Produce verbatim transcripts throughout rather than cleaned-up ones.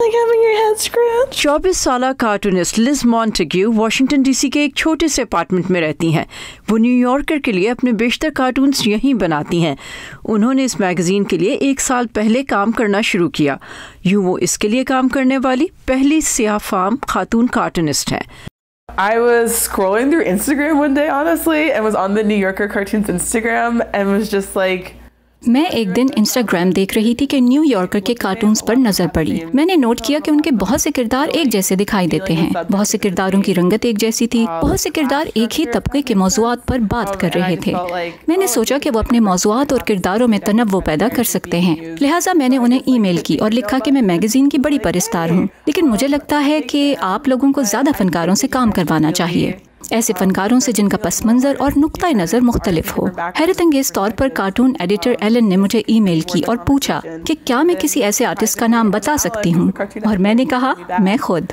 like having your head scratched. चौबीस साला cartoonist Liz Montague Washington DC के एक छोटे से अपार्टमेंट में रहती हैं। वो न्यूयॉर्कर के लिए अपने बेशतर कार्टून्स यहीं बनाती हैं। उन्होंने इस मैगजीन के लिए एक साल पहले काम करना शुरू किया। यूं वो इसके लिए काम करने वाली पहली सियाह फाम खातून कार्टूनिस्ट हैं। I was scrolling through Instagram one day, honestly, and was on the New Yorker Cartoons Instagram and was just like, मैं एक दिन इंस्टाग्राम देख रही थी कि न्यू यॉर्कर के कार्टून्स पर नजर पड़ी। मैंने नोट किया कि उनके बहुत से किरदार एक जैसे दिखाई देते हैं। बहुत से किरदारों की रंगत एक जैसी थी। बहुत से किरदार एक ही तबके के मौज़ूआत पर बात कर रहे थे। मैंने सोचा कि वो अपने मौज़ूआत और किरदारों में तनव्वुर पैदा कर सकते हैं। लिहाजा मैंने उन्हें ईमेल की और लिखा कि मैं मैगजीन की बड़ी परस्तार हूँ, लेकिन मुझे लगता है कि आप लोगों को ज़्यादा फनकारों से काम करवाना चाहिए, ऐसे फनकारों से जिनका पस मंज़र और नुक्ता नज़र मुख्तलिफ हो। हैरत अंगेज तौर पर कार्टून एडिटर एलन ने मुझे ईमेल की और पूछा कि क्या मैं किसी ऐसे आर्टिस्ट का नाम बता सकती हूँ, और मैंने कहा मैं खुद।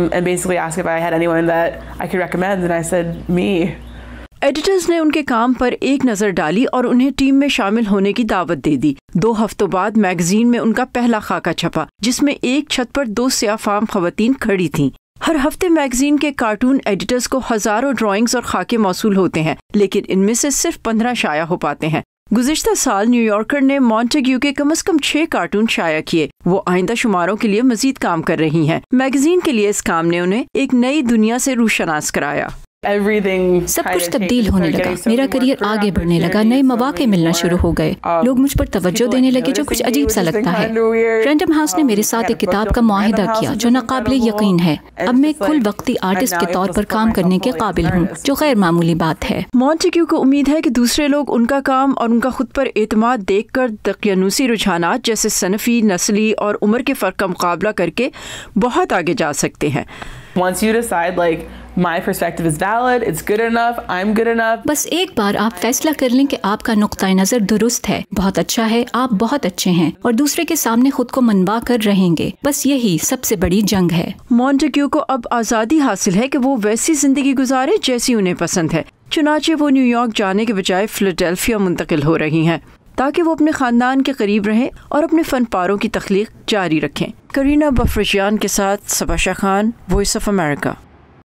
एडिटर्स ने उनके काम पर एक नज़र डाली और उन्हें टीम में शामिल होने की दावत दे दी। दो हफ्तों बाद मैगजीन में उनका पहला खाका छपा, जिसमें एक छत पर दो सियाह फाम खवातीन खड़ी थीं। हर हफ्ते मैगजीन के कार्टून एडिटर्स को हजारों ड्राइंग्स और खाके मौसूल होते हैं, लेकिन इनमें से सिर्फ पंद्रह शाया हो पाते हैं। गुज़िश्ता साल न्यूयॉर्कर ने मॉन्टेग्यू के कम अज कम छह कार्टून शाया किए। वो आइंदा शुमारों के लिए मजीद काम कर रही हैं। मैगजीन के लिए इस काम ने उन्हें एक नई दुनिया से रूशनास कराया। सब कुछ तब्दील होने लगा। मेरा करियर आगे बढ़ने लगा। नए मौके मिलना शुरू हो गए। लोग मुझ पर तवज्जो देने लगे, जो कुछ अजीब सा लगता है। रैंडम हाउस ने मेरे साथ एक किताब का मुआहिदा किया जो नाकाबिले यकीन है। अब मैं कुल वक्ती आर्टिस्ट के तौर पर काम करने के काबिल हूँ, जो गैर मामूली बात है। मॉन्टेग्यू को उम्मीद है कि दूसरे लोग उनका काम और उनका खुद पर एतमाद देख कर दकियानूसी रुझानात जैसे सनफी, नस्ली और उम्र के फ़र्क का मुकाबला करके बहुत आगे जा सकते हैं। Once you decide like my perspective is valid, it's good enough, I'm good enough. बस एक बार आप फैसला कर लें कि आपका नुक्ता नज़र दुरुस्त है, बहुत अच्छा है, आप बहुत अच्छे हैं और दूसरे के सामने खुद को मनवा कर रहेंगे। बस यही सबसे बड़ी जंग है। मॉन्टेग्यू को अब आज़ादी हासिल है कि वो वैसी जिंदगी गुजारे जैसी उन्हें पसंद है। चुनाचे वो न्यूयॉर्क जाने के बजाय फिलाडेल्फिया मुंतकिल हो रही हैं, ताकि वो अपने ख़ानदान के करीब रहें और अपने फ़न पारों की तख्लीक जारी रखें। करीना बफरजियान के साथ Saba Shah Khan, Voice of America.